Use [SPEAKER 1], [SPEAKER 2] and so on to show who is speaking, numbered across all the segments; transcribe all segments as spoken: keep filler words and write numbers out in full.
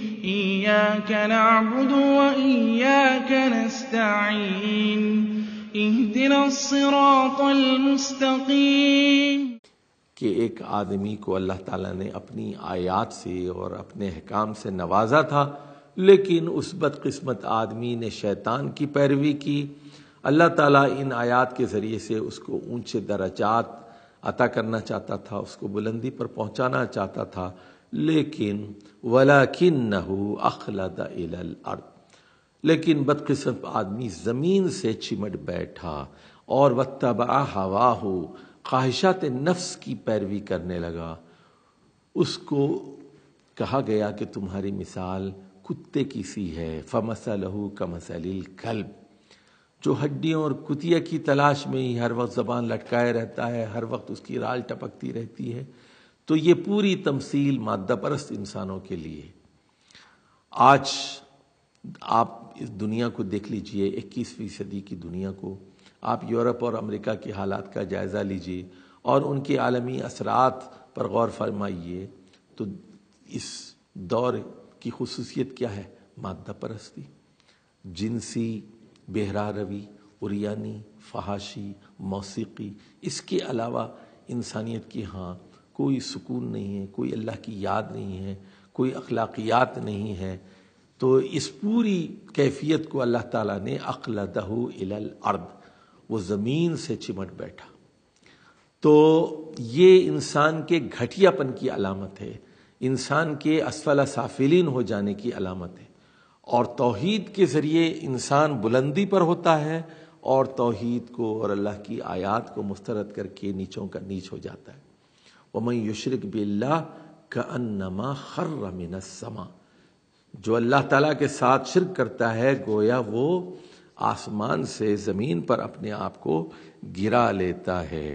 [SPEAKER 1] إياك نعبد وإياك نستعين اهدنا الصراط المستقيم.
[SPEAKER 2] کہ ایک آدمی کو اللہ تعالیٰ نے اپنی آیات سے اور اپنے احکام سے نوازا تھا، لیکن اس بدقسمت آدمی نے شیطان کی پیروی کی. اللہ تعالیٰ ان آیات کے ذریعے سے اس کو اونچے درجات عطا کرنا چاہتا تھا، اس کو بلندی پر پہنچانا چاہتا تھا، لیکن وَلَكِنَّهُ أَخْلَدَ إِلَى الْأَرْضِ، لیکن بدقسمت آدمی زمین سے چمٹ بیٹھا اور وَاتَّبَعَ هَوَاهُ، خواہشات نفس کی پیروی کرنے لگا. اس کو کہا گیا کہ تمہاری مثال کتے کی سی ہے، فَمَثَلُهُ كَمَثَلِ الْكَلْبِ، جو ہڈیوں اور کتیا کی تلاش میں ہی ہر وقت زبان لٹکائے رہتا ہے، ہر وقت اس کی رال ٹپکتی رہتی ہے. تو یہ پوری تمثیل مادہ پرست انسانوں کے لیے. آج آپ اس دنیا کو دیکھ لیجئے، اکیسویں صدی کی دنیا کو، آپ یورپ اور امریکہ کے حالات کا جائزہ لیجئے اور ان کے عالمی اثرات پر غور فرمائیے، تو اس دور کی خصوصیت کیا ہے؟ مادہ پرستی، جنسی بہرا روی، عریانی، فحاشی، موسیقی. اس کے علاوہ انسانیت کی ہاں کوئی سکون نہیں ہے، کوئی اللہ کی یاد نہیں ہے، کوئی اخلاقیات نہیں ہے. تو اس پوری کیفیت کو اللہ تعالیٰ نے اخلدہ الی الارض، وہ زمین سے چمٹ بیٹھا. تو یہ انسان کے گھٹیا پن کی علامت ہے، انسان کے اسفل سافلین ہو جانے کی علامت ہے. اور توحید کے ذریعے انسان بلندی پر ہوتا ہے، اور توحید کو اور اللہ کی آیات کو مسترد کر کے نیچوں کا نیچ ہو جاتا ہے. وَمَن يُشْرِكْ بِاللَّهِ كَأَنَّمَا خَرَّ مِنَ السَّمَاءِ، جو اللہ تعالیٰ کے ساتھ شرک کرتا ہے گویا وہ آسمان سے زمین پر اپنے آپ کو گرا لیتا ہے.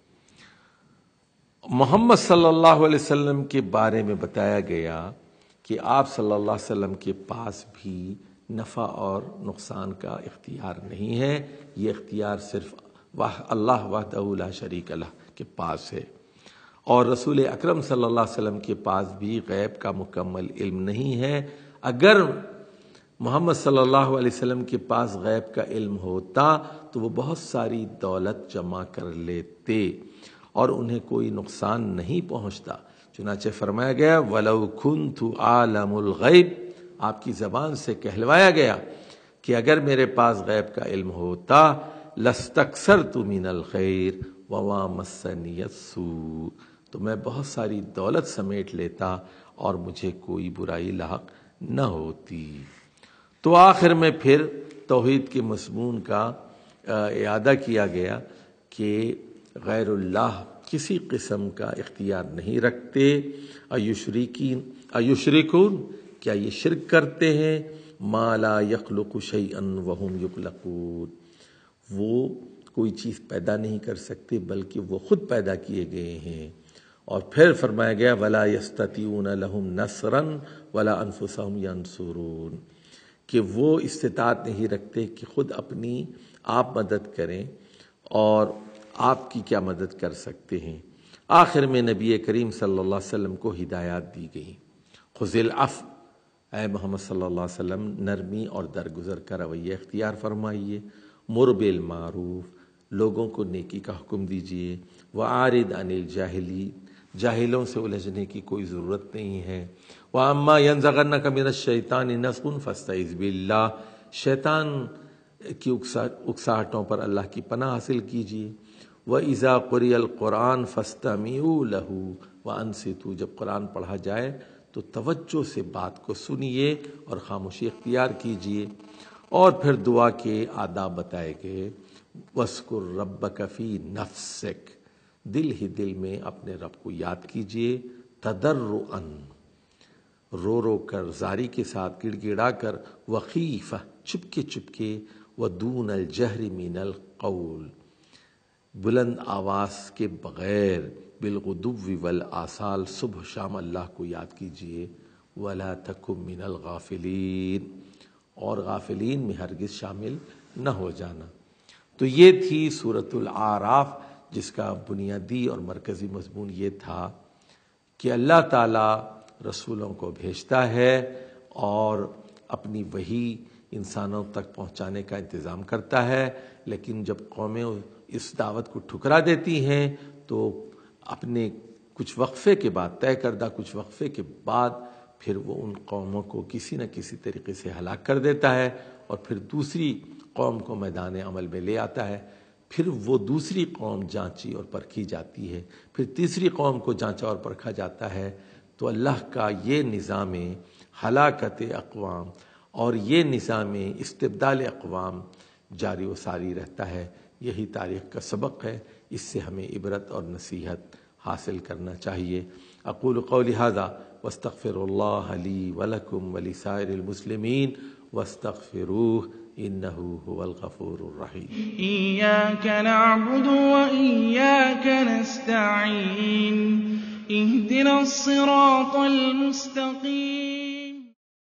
[SPEAKER 2] محمد صلی اللہ علیہ وسلم کے بارے میں بتایا گیا کہ آپ صلی اللہ علیہ وسلم کے پاس بھی نفع اور نقصان کا اختیار نہیں ہے، یہ اختیار صرف اللہ وحدہ لا شریک لہ کے پاس ہے. اور رسول اکرم صلی اللہ علیہ وسلم کے پاس بھی غیب کا مکمل علم نہیں ہے. اگر محمد صلی اللہ علیہ وسلم کے پاس غیب کا علم ہوتا تو وہ بہت ساری دولت جمع کر لیتے اور انہیں کوئی نقصان نہیں پہنچتا. چنانچہ فرمایا گیا وَلَوْ كُنْتُ عَالَمُ الْغَيْبِ، آپ کی زبان سے کہلوایا گیا کہ اگر میرے پاس غیب کا علم ہوتا لَاسْتَكْثَرْتُ مِنَ الْخَيْرِ وَمَا مَسَّنِيَ السُّوءُ، تو میں بہت ساری دولت سمیٹ لیتا اور مجھے کوئی برائی لاحق نہ ہوتی. تو آخر میں پھر توحید کے مضمون کا اعادہ کیا گیا کہ غیر اللہ کسی قسم کا اختیار نہیں رکھتے. ایشرکین ایشرکون، کیا یہ شرک کرتے ہیں؟ ما لا یخلق شیئا وهم یخلقون، وہ کوئی چیز پیدا نہیں کر سکتے بلکہ وہ خود پیدا کیے گئے ہیں. اور پھر فرمایا گیا ولا یستطیعون لهم نصرا ولا انفسهم ینصرون، کہ وہ استطاعت نہیں رکھتے کہ خود اپنی آپ مدد کریں اور آپ کی کیا مدد کر سکتے ہیں. آخر میں نبی کریم صلی اللہ علیہ وسلم کو ہدایات دی گئی. خذ العفو، اے محمد صلی اللہ علیہ وسلم نرمی اور درگزر کا رویہ اختیار فرمائیے. مر بالمعروف، لوگوں کو نیکی کا حکم دیجیے. وعارض عن الجاہلین، جاہلوں سے الجھنے کی کوئی ضرورت نہیں ہے. وَأَمَّا يَنزَغَنَّكَ مِنَ الشَّيْطَانِ نَزْغٌ فَاسْتَعِذْ بِاللَّهِ، شیطان کی اکساہٹوں پر اللہ کی پناہ حاصل کیجیے. وَإِذَا قُرِئَ الْقُرْآنُ فَاسْتَمِعُوا لَهُ وَأَنصِتُوا، جب قرآن پڑھا جائے تو توجہ سے بات کو سنیے اور خاموشی اختیار کیجیے. اور پھر دعا کے آداب بتائے گئے. وَاذْكُرْ رَبَّكَ فِي نَفْسِكَ، دل ہی دل میں اپنے رب کو یاد کیجیے. تضرعاً، رو رو کر، زاری کے ساتھ، گڑ گڑا کر. وخیفہ، چپکے چپکے. ودون الجہر من القول، بلند آواز کے بغیر. بالغدو والآصال، صبح شام اللہ کو یاد کیجیے. ولا تکن من الغافلین، اور غافلین میں ہرگز شامل نہ ہو جانا. تو یہ تھی سورۃ الاعراف، جس کا بنیادی اور مرکزی مضمون یہ تھا کہ اللہ تعالیٰ رسولوں کو بھیجتا ہے اور اپنی وحی انسانوں تک پہنچانے کا انتظام کرتا ہے، لیکن جب قومیں اس دعوت کو ٹھکرا دیتی ہیں تو اپنے کچھ وقفے کے بعد، طے کردہ کچھ وقفے کے بعد، پھر وہ ان قوموں کو کسی نہ کسی طریقے سے ہلاک کر دیتا ہے اور پھر دوسری قوم کو میدان عمل میں لے آتا ہے. پھر وہ دوسری قوم جانچی اور پرکھی جاتی ہے، پھر تیسری قوم کو جانچا اور پرکھا جاتا ہے. تو اللہ کا یہ نظام ہلاکت اقوام اور یہ نظام استبدال اقوام جاری و ساری رہتا ہے. یہی تاریخ کا سبق ہے، اس سے ہمیں عبرت اور نصیحت حاصل کرنا چاہیے. اقول قولی ھذا واستغفر اللہ لی ولکم ولسائر المسلمین واستغفروہ انہ هو الغفور الرحیم.
[SPEAKER 1] إياك نعبد وإياك نستعين اهدنا الصراط المستقيم